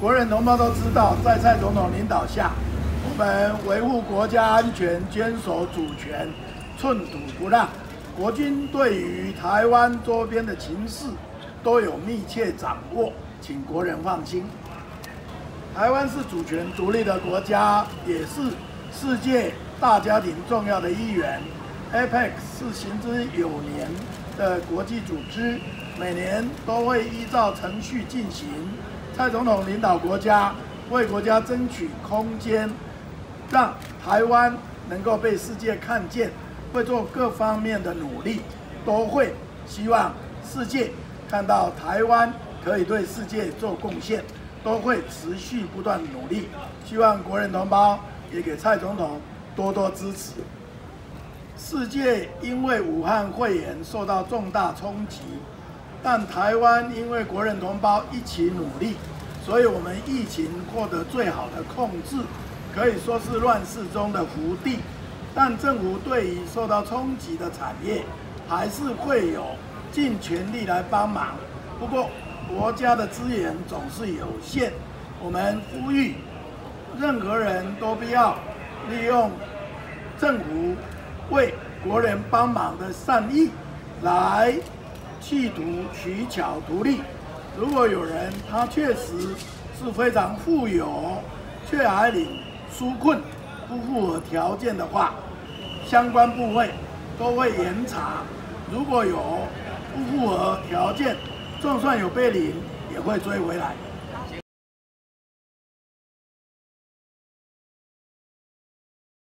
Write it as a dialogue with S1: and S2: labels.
S1: 国人同胞都知道，在蔡总统领导下，我们维护国家安全、坚守主权，寸土不让。国军对于台湾周边的情势都有密切掌握，请国人放心。台湾是主权独立的国家，也是世界大家庭重要的一员。APEC 是行之有年的国际组织，每年都会依照程序进行。蔡总统领导国家，为国家争取空间，让台湾能够被世界看见，会做各方面的努力，都会希望世界看到台湾可以对世界做贡献。都会持续不断努力，希望国人同胞也给蔡总统多多支持。世界因为武汉肺炎受到重大冲击，但台湾因为国人同胞一起努力，所以我们疫情获得最好的控制，可以说是乱世中的福地。但政府对于受到冲击的产业，还是会有尽全力来帮忙。不过，国家的资源总是有限，我们呼吁任何人都不要利用政府为国人帮忙的善意来企图取巧图利。如果有人他确实是非常富有，却还领纾困不符合条件的话，相关部会都会严查。如果有不符合条件，就算有被领，也会追回来。